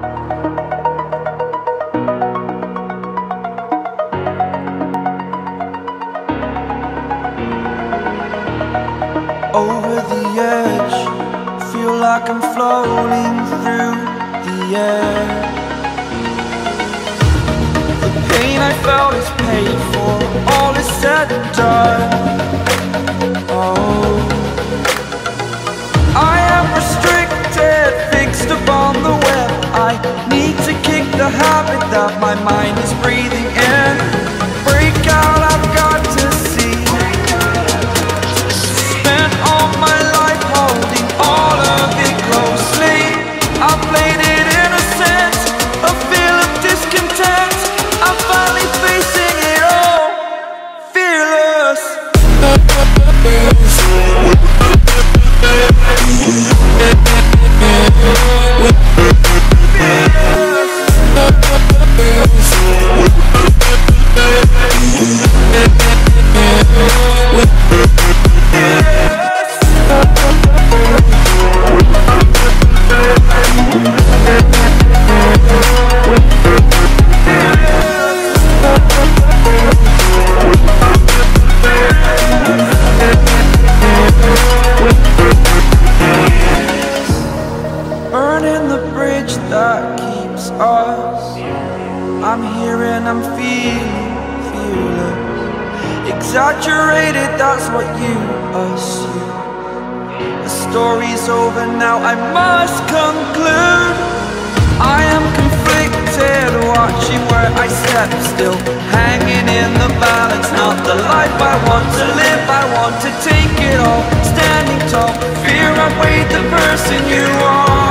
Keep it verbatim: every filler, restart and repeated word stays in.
Over the edge, feel like I'm floating through the air. The pain I felt is paid for, all is said and done. Oh, I am restricted, fixed upon the web. I need to kick the habit that my mind is breathing in. Break out, I've got to see. Spent all my life holding all of it closely. I played it innocent, a feel of discontent. I'm finally facing it all, fearless. Burning the bridge that keeps us. I'm here and I'm feeling fearless. Exaggerated, that's what you assume. The story's over now, I must conclude. I am conflicted, watching where I step still, hanging in the balance. Not the life I want to live, I want to take it all. Standing tall, fear I weighed the person you are.